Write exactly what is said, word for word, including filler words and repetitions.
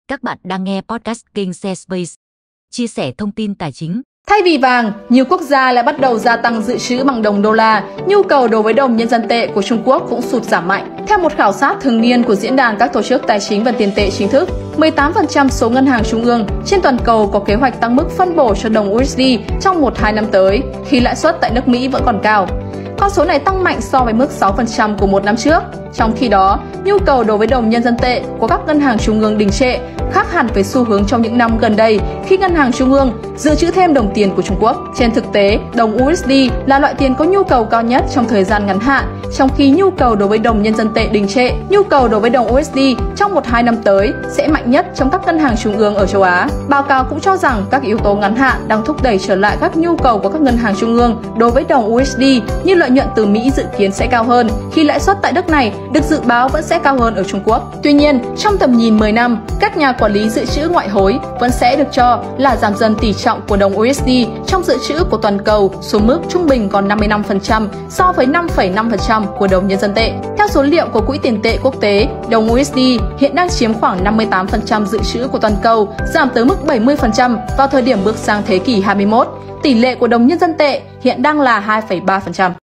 Các bạn đang nghe podcast King Share Space, chia sẻ thông tin tài chính. Thay vì vàng, nhiều quốc gia lại bắt đầu gia tăng dự trữ bằng đồng đô la. Nhu cầu đối với đồng nhân dân tệ của Trung Quốc cũng sụt giảm mạnh. Theo một khảo sát thường niên của Diễn đàn các tổ chức tài chính và tiền tệ chính thức, mười tám phần trăm số ngân hàng trung ương trên toàn cầu có kế hoạch tăng mức phân bổ cho đồng u ét đê trong một đến hai năm tới, khi lãi suất tại nước Mỹ vẫn còn cao. Con số này tăng mạnh so với mức sáu phần trăm của một năm trước. Trong khi đó, nhu cầu đối với đồng nhân dân tệ của các ngân hàng trung ương đình trệ, khác hẳn với xu hướng trong những năm gần đây khi ngân hàng trung ương dự trữ thêm đồng tiền của Trung Quốc. Trên thực tế, đồng u ét đê là loại tiền có nhu cầu cao nhất trong thời gian ngắn hạn, trong khi nhu cầu đối với đồng nhân dân tệ đình trệ. Nhu cầu đối với đồng u ét đê trong một đến hai năm tới sẽ mạnh nhất trong các ngân hàng trung ương ở châu Á. Báo cáo cũng cho rằng các yếu tố ngắn hạn đang thúc đẩy trở lại các nhu cầu của các ngân hàng trung ương đối với đồng u ét đê, như lợi nhuận từ Mỹ dự kiến sẽ cao hơn, khi lãi suất tại nước này được dự báo vẫn sẽ cao hơn ở Trung Quốc. Tuy nhiên, trong tầm nhìn mười năm, các nhà quản lý dự trữ ngoại hối vẫn sẽ được cho là giảm dần tỷ trọng của đồng u ét đê trong dự trữ của toàn cầu xuống mức trung bình còn năm mươi lăm phần trăm so với năm phẩy năm phần trăm của đồng nhân dân tệ. Theo số liệu của Quỹ tiền tệ quốc tế, đồng u ét đê hiện đang chiếm khoảng năm mươi tám phần trăm dự trữ của toàn cầu, giảm tới mức bảy mươi phần trăm vào thời điểm bước sang thế kỷ hai mươi mốt. Tỷ lệ của đồng nhân dân tệ hiện đang là hai phẩy ba phần trăm.